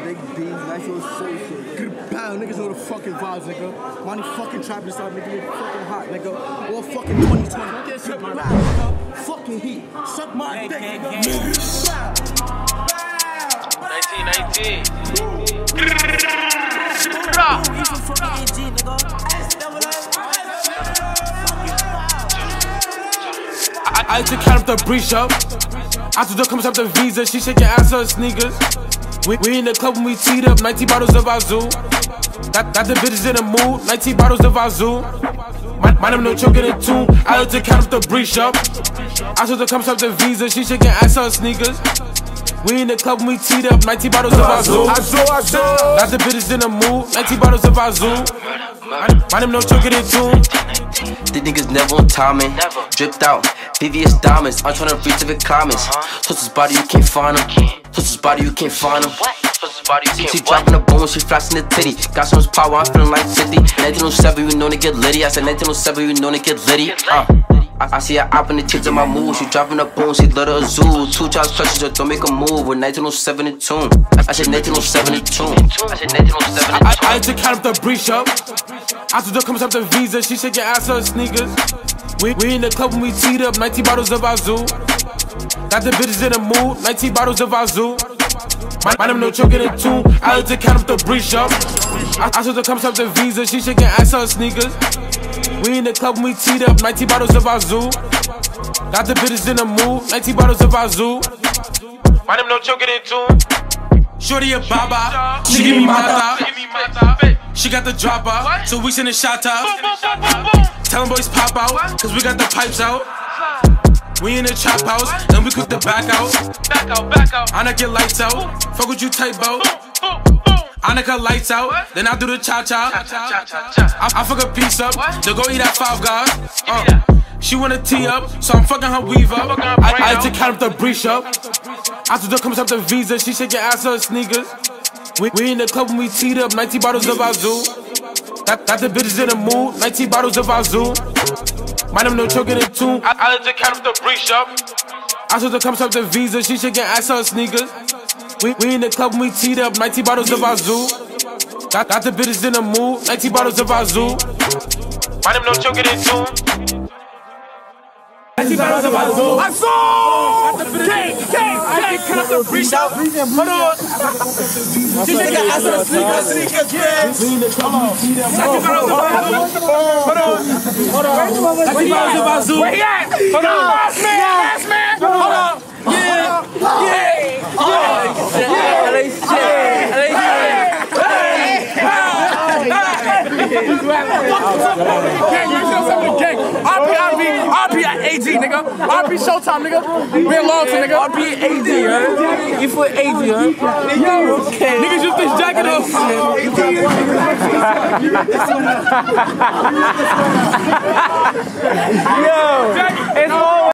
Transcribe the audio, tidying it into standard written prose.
Big B, nice little soul shit. Pow, niggas know the fucking vibes, nigga. Money fucking trapping start making it fucking hot, nigga. All fucking 2020. Don't get shit, nigga. Fucking heat. Suck my dick, nigga. 1919. I took count up the breach up. Azul comes up the visa, she shaking ass on sneakers. We in the club when we teed up, 19 bottles of Azul. Got the bitches in the mood, 19 bottles of Azul. My name NoChill get in tune. I took count up the breach up. Azul comes up the visa, she shaking ass on sneakers. We in the club when we teed up, 19 bottles of Azul. Got the bitches in the mood, 19 bottles of Azul. My name NoChill get in tune. These niggas never on timing. Dripped out, VVS diamonds. I'm tryna reach if it climates. Toss his body, you can't find him. Toss his body, you can't find him. She dropping the bone, she flashing the titty. Got so much power, I'm feeling like 50. 1907, you know they get litty. I said 1907, you know they get litty. I see her op in the tits of my mood. She dropping the boom, she love the Azul. 2 jobs pressure, just don't make a move. With 1907 in tune. I said 1907 in tune. I took count up the breach up. Azul comes up the visa, she shaking ass on sneakers. We in the club when we teed up, 19 bottles of Azul. Got the bitches in the mood, 19 bottles of Azul. My name NoChill get in tune. I took count up the breach up. Azul comes up the visa, she shaking ass on sneakers. We in the club when we teed up, 19 bottles of Azul. Got the bitches in the mood, 19 bottles of Azul. My name NoChill get in tune. Shorty a baba, she give me mata. She got the drop out, so we send a shot out. Tell them boys pop out, cause we got the pipes out. We in the trap house, then we cook the back out. I knock your lights out, fuck what you type out. I knock her lights out, then I do the cha-cha. I fuck a piece up, then go eat at Five Guys. She wanna tee up, so I'm fucking her weave up. I took count up the breach up. Azul comes up the visa, she shaking ass on sneakers. We in the club when we teed up, 19 bottles of Azul. Got the bitches in the mood, 19 bottles of Azul. My name NoChill get in tune. I took count up the breach up. Azul comes up the visa, she shaking ass on sneakers. We in the club when we teed up, 19 bottles of Azul. Got the bitches in the mood, 19 bottles of Azul. My name NoChill get in tune. 19 bottles of Azul. Azul! Gang! I can cut the breach out. Hold on. She shaking ass on sneakers, yeah. 19 bottles of Azul. Hold on. 19 bottles of Azul. Where he at? Hold on. Last man. Hold on. Yeah. RP at AG, nigga. RP Showtime, nigga. We in Lawton, nigga. RP at AG, right? You for AG, huh? Okay. Niggas use this jacket off. Yo, it's all